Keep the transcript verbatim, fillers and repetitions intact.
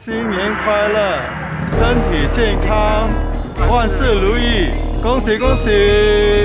新年快乐，身体健康，万事如意，恭喜恭喜！